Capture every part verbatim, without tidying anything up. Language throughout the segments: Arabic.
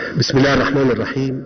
بسم الله الرحمن الرحيم.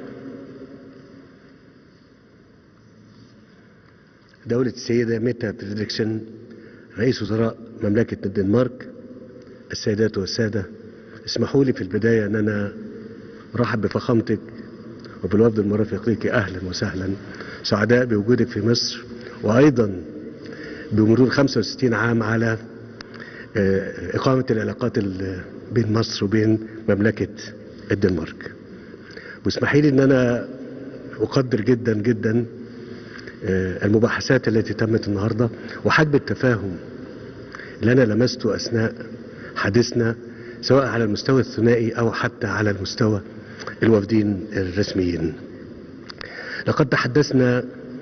دولة السيدة ميتا فريدريكسن رئيس وزراء مملكة الدنمارك، السيدات والسادة، اسمحوا لي في البداية أن أنا أرحب بفخامتك وبالوفد المرافق لك. أهلا وسهلا، سعداء بوجودك في مصر، وأيضا بمرور خمسة وستين عام على إقامة العلاقات بين مصر وبين مملكة الدنمارك. واسمحي لي أن أنا أقدر جدا جدا المباحثات التي تمت النهاردة وحجم التفاهم اللي أنا لمسته أثناء حديثنا، سواء على المستوى الثنائي أو حتى على المستوى الوفدين الرسميين. لقد تحدثنا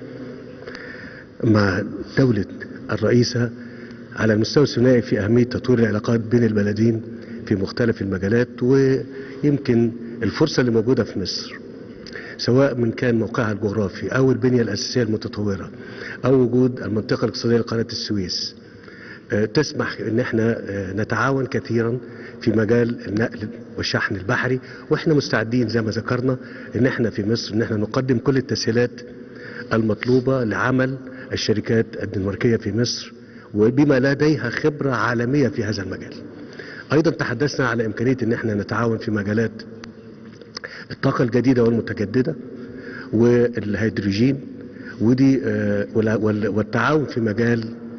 مع دولة الرئيسة على المستوى الثنائي في أهمية تطوير العلاقات بين البلدين في مختلف المجالات، ويمكن الفرصة اللي موجودة في مصر سواء من كان موقعها الجغرافي أو البنية الأساسية المتطورة أو وجود المنطقة الاقتصادية لقناة السويس تسمح ان احنا نتعاون كثيرا في مجال النقل والشحن البحري، واحنا مستعدين زي ما ذكرنا ان احنا في مصر ان احنا نقدم كل التسهيلات المطلوبة لعمل الشركات الدنماركية في مصر وبما لديها خبرة عالمية في هذا المجال. ايضا تحدثنا على امكانية ان احنا نتعاون في مجالات الطاقة الجديدة والمتجددة والهيدروجين ودي والتعاون في مجال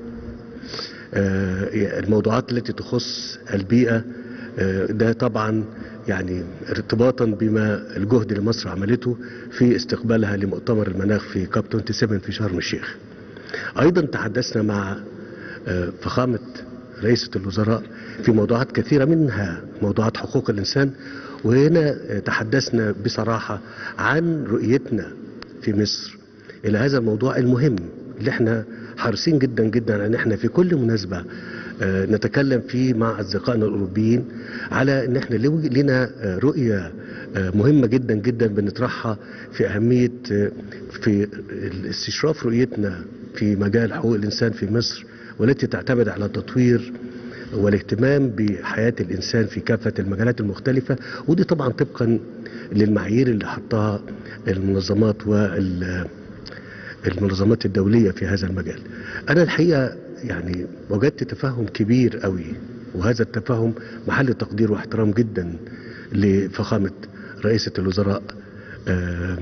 الموضوعات التي تخص البيئة. ده طبعا يعني ارتباطا بما الجهد اللي مصر عملته في استقبالها لمؤتمر المناخ في كاب سبعة وعشرين في شرم الشيخ. ايضا تحدثنا مع فخامة رئيسة الوزراء في موضوعات كثيرة منها موضوعات حقوق الإنسان، وهنا تحدثنا بصراحة عن رؤيتنا في مصر إلى هذا الموضوع المهم اللي احنا حريصين جدا جدا ان احنا في كل مناسبة نتكلم فيه مع اصدقائنا الاوروبيين على ان احنا لنا رؤية مهمة جدا جدا بنطرحها في اهمية في استشراف رؤيتنا في مجال حقوق الانسان في مصر، والتي تعتمد على التطوير والاهتمام بحياة الانسان في كافة المجالات المختلفة، ودي طبعا طبقا للمعايير اللي حطها المنظمات وال المنظمات الدولية في هذا المجال. أنا الحقيقة يعني وجدت تفاهم كبير قوي، وهذا التفاهم محل تقدير واحترام جدا لفخامة رئيسة الوزراء، آه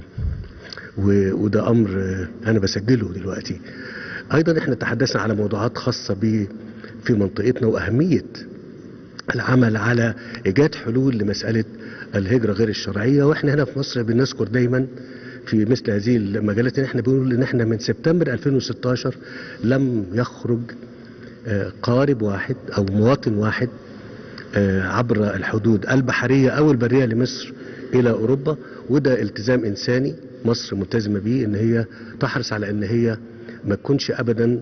وده أمر آه أنا بسجله دلوقتي. أيضا احنا تحدثنا على موضوعات خاصة ب في منطقتنا وأهمية العمل على إيجاد حلول لمسألة الهجرة غير الشرعية، وإحنا هنا في مصر بنذكر دايما في مثل هذه المجالات ان احنا بنقول ان احنا من سبتمبر ألفين وستة عشر لم يخرج قارب واحد او مواطن واحد عبر الحدود البحرية او البرية لمصر الى اوروبا، وده التزام انساني مصر ملتزمة به ان هي تحرص على ان هي ما تكونش ابدا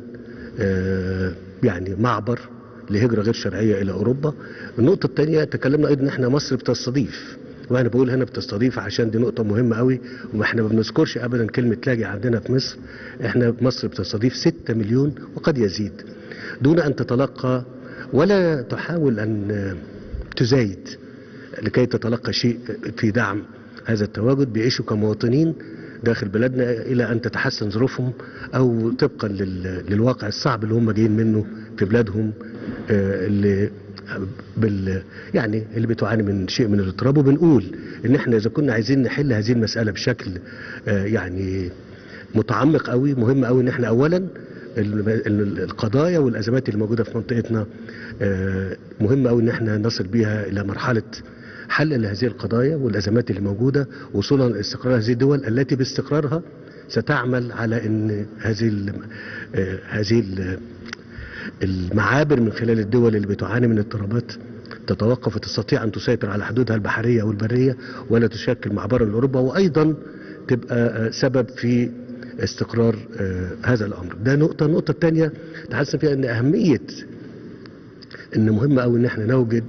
يعني معبر لهجرة غير شرعية الى اوروبا. النقطة الثانية تكلمنا ايضا ان احنا مصر بتستضيف، وانا بقول هنا بتستضيف عشان دي نقطة مهمة قوي، واحنا ما بنذكرش ابدا كلمة لاجئ عندنا في مصر. احنا مصر بتستضيف ستة مليون وقد يزيد دون ان تتلقى ولا تحاول ان تزايد لكي تتلقى شيء في دعم هذا التواجد. بيعيشوا كمواطنين داخل بلادنا الى ان تتحسن ظروفهم او طبقا للواقع الصعب اللي هم جايين منه في بلادهم، اللي بال يعني اللي بتعاني من شيء من الاضطراب. وبنقول ان احنا اذا كنا عايزين نحل هذه المسألة بشكل آه يعني متعمق قوي، مهم قوي ان احنا اولا القضايا والازمات اللي موجودة في منطقتنا آه مهم قوي ان احنا نصل بيها الى مرحلة حل لهذه القضايا والازمات اللي موجودة، وصولا لاستقرار هذه الدول التي باستقرارها ستعمل على ان هذه ال آه هذه ال المعابر من خلال الدول اللي بتعاني من اضطرابات تتوقف وتستطيع أن تسيطر على حدودها البحرية والبرية ولا تشكل معبرا لأوروبا، وأيضا تبقى سبب في استقرار هذا الأمر. ده نقطة. النقطة الثانية تحسن فيها أن أهمية أن مهم أوي أن احنا نوجد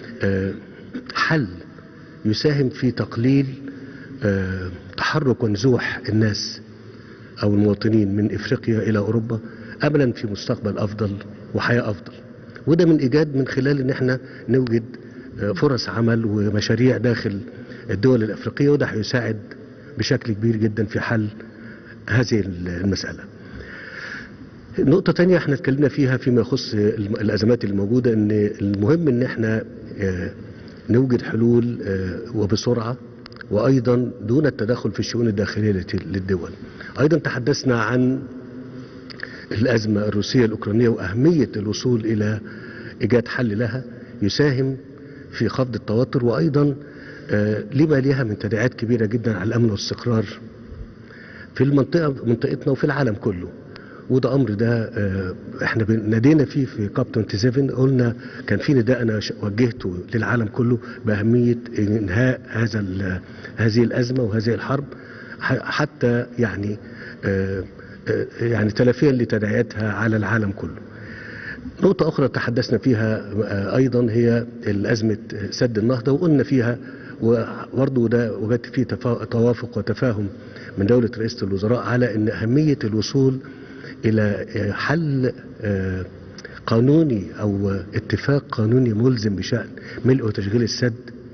حل يساهم في تقليل تحرك ونزوح الناس أو المواطنين من إفريقيا إلى أوروبا أملا في مستقبل أفضل وحياة أفضل، وده من إيجاد من خلال أن احنا نوجد فرص عمل ومشاريع داخل الدول الأفريقية، وده هيساعد بشكل كبير جدا في حل هذه المسألة. نقطة تانية احنا اتكلمنا فيها فيما يخص الأزمات الموجودة، ان المهم ان احنا نوجد حلول وبسرعة، وأيضا دون التدخل في الشؤون الداخلية للدول. أيضا تحدثنا عن الأزمة الروسية الأوكرانية وأهمية الوصول إلى إيجاد حل لها يساهم في خفض التوتر، وأيضا لما لها من تداعيات كبيرة جدا على الأمن والاستقرار في المنطقة منطقتنا وفي العالم كله. وده أمر ده احنا نادينا فيه في كاب سبعة وعشرين، قلنا كان في نداء أنا وجهته للعالم كله بأهمية إنهاء هذا هذه الأزمة وهذه الحرب، حتى يعني يعني تلافيا لتداعياتها على العالم كله. نقطة أخرى تحدثنا فيها أيضا هي الأزمة سد النهضة، وقلنا فيها وبرضه ده وجدت فيه توافق وتفاهم من دولة رئيسة الوزراء على أن أهمية الوصول إلى حل قانوني أو اتفاق قانوني ملزم بشأن ملء وتشغيل السد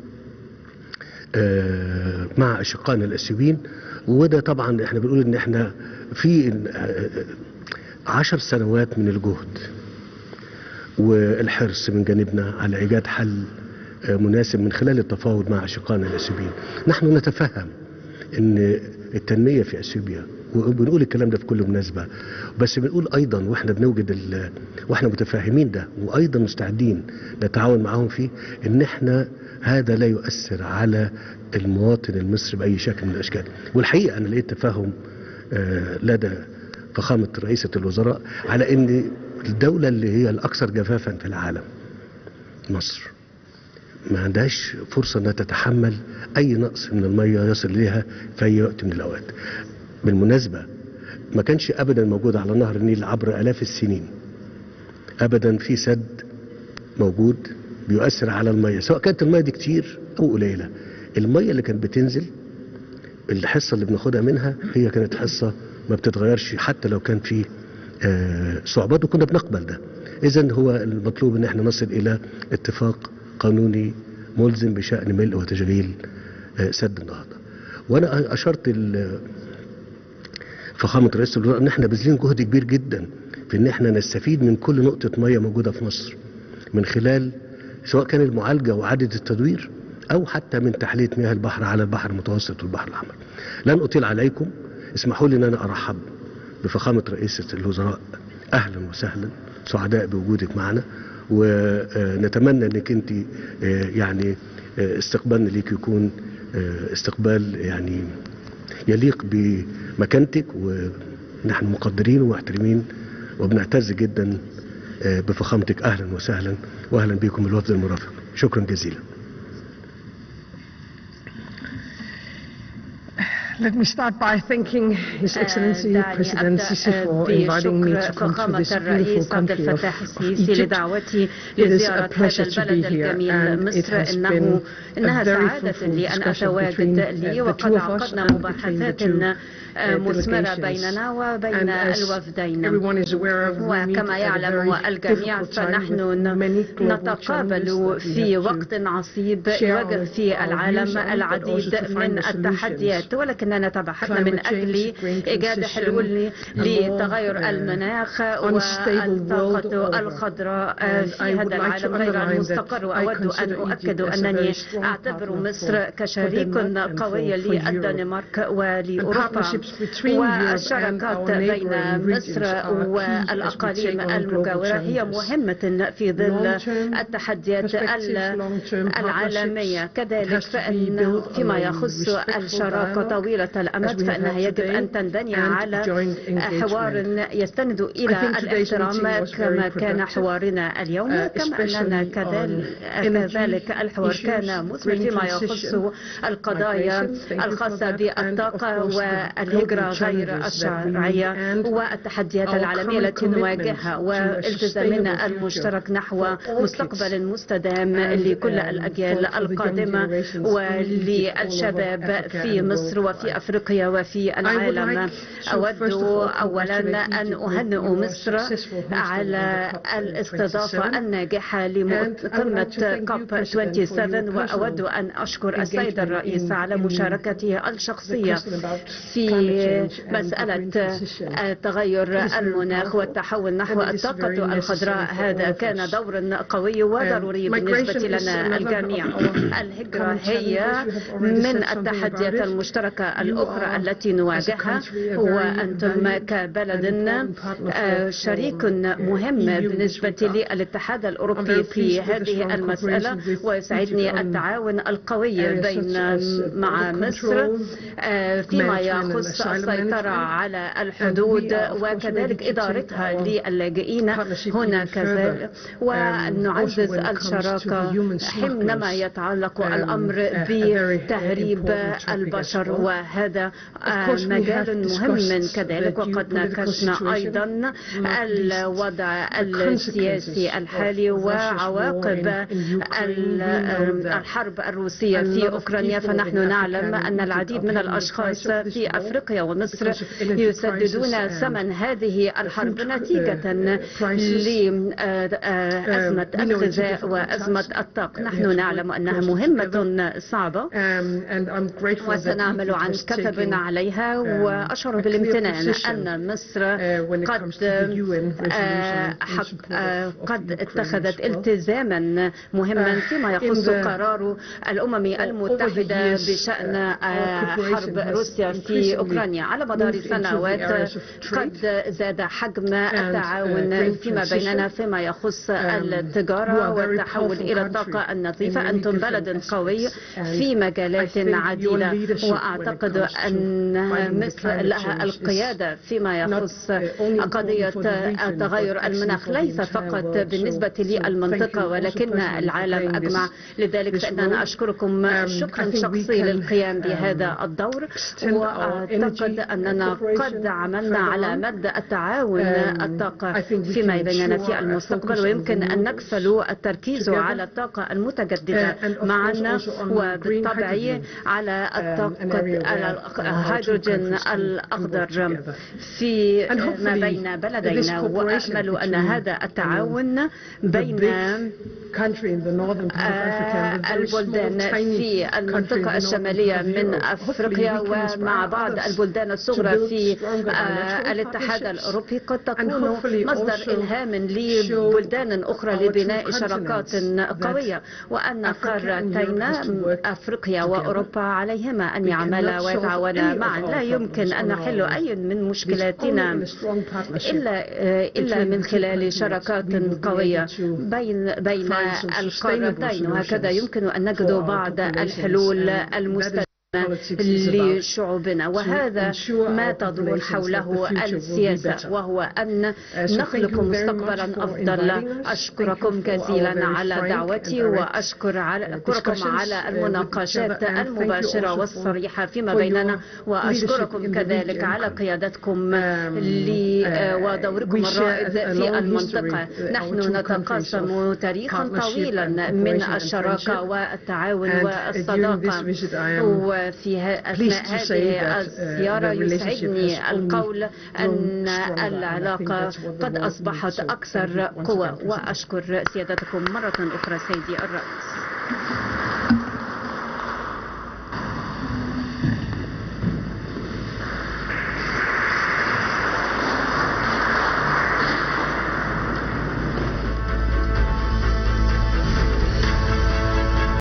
مع أشقائنا الأثيوبيين. وده طبعا احنا بنقول ان احنا في عشر سنوات من الجهد والحرص من جانبنا على إيجاد حل مناسب من خلال التفاوض مع أشقائنا الأثيوبيين. نحن نتفهم ان التنمية في أثيوبيا، وبنقول الكلام ده في كل مناسبة، بس بنقول أيضا وإحنا بنوجد ال... وإحنا متفاهمين ده وأيضا مستعدين نتعاون معهم فيه، إن إحنا هذا لا يؤثر على المواطن المصري بأي شكل من الأشكال. والحقيقة أنا لقيت تفاهم لدى فخامة رئيسة الوزراء على إن الدولة اللي هي الأكثر جفافا في العالم مصر ما عندهاش فرصة أنها تتحمل أي نقص من المية يصل إليها في أي وقت من الأوقات. بالمناسبة ما كانش أبدا موجود على نهر النيل عبر آلاف السنين أبدا في سد موجود بيؤثر على المية، سواء كانت المية دي كتير أو قليلة. المية اللي كانت بتنزل الحصة اللي بناخدها منها هي كانت حصة ما بتتغيرش حتى لو كان في صعوبات، وكنا بنقبل ده. إذن هو المطلوب ان احنا نصل إلى اتفاق قانوني ملزم بشأن ملء وتشغيل سد النهضة. وأنا أشرت فخامة رئيس الوزراء ان احنا باذلين جهد كبير جدا في ان احنا نستفيد من كل نقطة مية موجودة في مصر من خلال سواء كان المعالجة وإعادة التدوير أو حتى من تحلية مياه البحر على البحر المتوسط والبحر الأحمر. لن أطيل عليكم، اسمحوا لي أن أنا أرحب بفخامة رئيسة الوزراء. أهلا وسهلا، سعداء بوجودك معنا، ونتمنى أنك أنت يعني استقبالنا ليك يكون استقبال يعني يليق بمكانتك، ونحن مقدرين ومحترمين وبنعتز جدا بفخامتك. أهلا وسهلا وأهلا بكم الوفد المرافق. شكرا جزيلا. Let me start by thanking His Excellency President Sisi for inviting me to come to this beautiful country of, of Egypt. It is a pleasure to be here, and it has been a very fruitful discussion between uh, the two of us and between the two مثمرة بيننا وبين الوفدين. وكما يعلم الجميع فنحن نتقابل في وقت عصيب يواجه فيه العالم العديد من التحديات، ولكننا تبحثنا من أجل إيجاد حلول لتغير المناخ والطاقة الخضراء في هذا العالم غير المستقر. وأود أن أؤكد أنني أعتبر مصر كشريك قوي للدنمارك ولأوروبا، والشراكات بين مصر والأقاليم المجاورة هي مهمة في ظل التحديات العالمية. كذلك فإن فيما يخص الشراكة طويلة الأمد فإنها يجب أن تنبني على حوار يستند إلى الاحترام كما كان حوارنا اليوم، كما أننا كذلك الحوار كان مثمر فيما يخص القضايا الخاصة بالطاقة والهجرة غير الشرعية والتحديات العالمية التي نواجهها، والتزامنا المشترك نحو مستقبل مستدام لكل الأجيال القادمة وللشباب في مصر وفي في أفريقيا وفي العالم. أود أولا أن أهنئ مصر على الاستضافة الناجحة لقمة كوب سبعة وعشرين، وأود أن أشكر السيد الرئيس على مشاركته الشخصية في مسألة تغير المناخ والتحول نحو الطاقة الخضراء. هذا كان دور قوي وضروري بالنسبة لنا الجميع. الهجرة هي من التحديات المشتركة الأخرى التي نواجهها، وأنتم كبلد شريك مهم بالنسبة للاتحاد الأوروبي في هذه المسألة، ويسعدني التعاون القوي بين مع مصر فيما يخص السيطرة على الحدود وكذلك إدارتها للاجئين هنا كذلك، ونعزز الشراكة حينما يتعلق الأمر بتهريب البشر، وهذا مجال مهم كذلك. وقد ناقشنا أيضا الوضع السياسي الحالي وعواقب الحرب الروسية في أوكرانيا، فنحن نعلم أن العديد من الأشخاص في أفريقيا ومصر يسددون ثمن هذه الحرب نتيجة لأزمة الغذاء وأزمة الطاقة. نحن نعلم أنها مهمة صعبة وسنعمل عن كثب عليها، وأشعر بالامتنان أن مصر قد قد اتخذت التزاما مهما فيما يخص قرار الأمم المتحدة بشأن حرب روسيا في أوكرانيا. على مدار السنوات قد زاد حجم التعاون فيما بيننا فيما يخص التجارة والتحول إلى الطاقة النظيفة. أنتم بلد قوي في مجالات عديدة، وأعتقد أن مصر لها القيادة فيما يخص قضية تغير المناخ، ليس فقط بالنسبة للمنطقة ولكن العالم أجمع. لذلك فإننا أشكركم شكرا شخصي للقيام بهذا الدور، وأعتقد أننا قد عملنا على مد التعاون الطاقة فيما بيننا في المستقبل، ويمكن أن نكفل التركيز على الطاقة المتجددة معنا، وبالطبع على الطاقة الهيدروجين الأخضر في ما بين بلدينا. وأأمل أن هذا التعاون بين البلدان في المنطقة الشمالية من أفريقيا ومع بعض البلدان الصغرى في الاتحاد الأوروبي قد تكون مصدر إلهام لبلدان أخرى لبناء شراكات قوية، وأن قارتين أفريقيا وأوروبا عليهما أن يعملا ويتعاونا معا. لا يمكن أن نحل أي من مشكلاتنا إلا إلا من خلال شراكات قوية بين بين القارتين، وهكذا يمكن أن نجد بعض الحلول المستدامة لشعوبنا، وهذا ما تدور حوله السياسة، وهو أن نخلق مستقبلا أفضل. أشكركم جزيلا على دعوتي، وأشكركم على المناقشات المباشرة والصريحة فيما بيننا، وأشكركم كذلك على قيادتكم ودوركم الرائد في المنطقة. نحن نتقاسم تاريخا طويلا من الشراكة والتعاون والصداقة، وفي أثناء هذه الزيارة يسعدني القول أن العلاقة قد أصبحت أكثر قوة. وأشكر سيادتكم مرة أخرى سيدي الرئيس.